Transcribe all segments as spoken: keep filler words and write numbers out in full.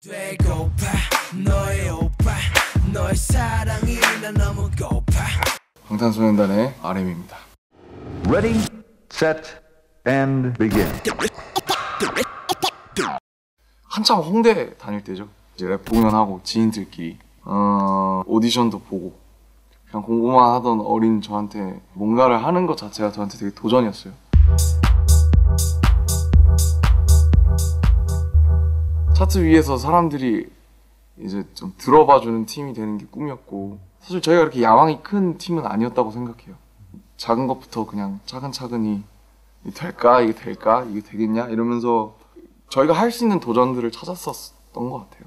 되고파 너의 오빠 너의 사랑이 난 너무 고파. 방탄소년단의 알엠입니다. Ready, set, and begin. 한참 홍대 다닐 때죠. 이제 랩 공연하고 지인들끼리 어, 오디션도 보고 그냥 공부만 하던 어린 저한테 뭔가를 하는 것 자체가 저한테 되게 도전이었어요. 차트 위에서 사람들이 이제 좀 들어봐주는 팀이 되는 게 꿈이었고, 사실 저희가 그렇게 야망이 큰 팀은 아니었다고 생각해요. 작은 것부터 그냥 차근차근히 이게 될까? 이게 될까? 이게 되겠냐? 이러면서 저희가 할 수 있는 도전들을 찾았었던 것 같아요.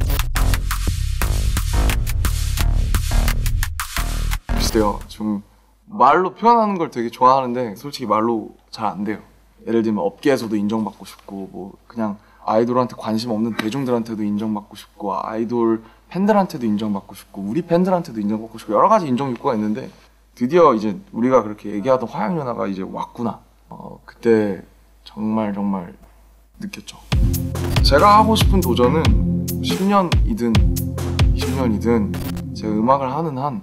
글쎄요, 좀 말로 표현하는 걸 되게 좋아하는데 솔직히 말로 잘 안 돼요. 예를 들면 업계에서도 인정받고 싶고, 뭐 그냥 아이돌한테 관심 없는 대중들한테도 인정받고 싶고, 아이돌 팬들한테도 인정받고 싶고, 우리 팬들한테도 인정받고 싶고, 여러 가지 인정 욕구가 있는데 드디어 이제 우리가 그렇게 얘기하던 화양연화가 이제 왔구나. 어, 그때 정말 정말 느꼈죠. 제가 하고 싶은 도전은 십 년이든 이십 년이든 제가 음악을 하는 한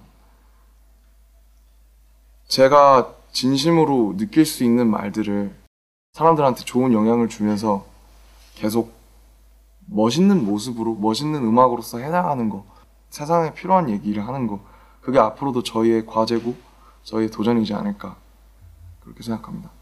제가 진심으로 느낄 수 있는 말들을 사람들한테 좋은 영향을 주면서 계속 멋있는 모습으로, 멋있는 음악으로서 해나가는 거, 세상에 필요한 얘기를 하는 거, 그게 앞으로도 저희의 과제고 저희의 도전이지 않을까 그렇게 생각합니다.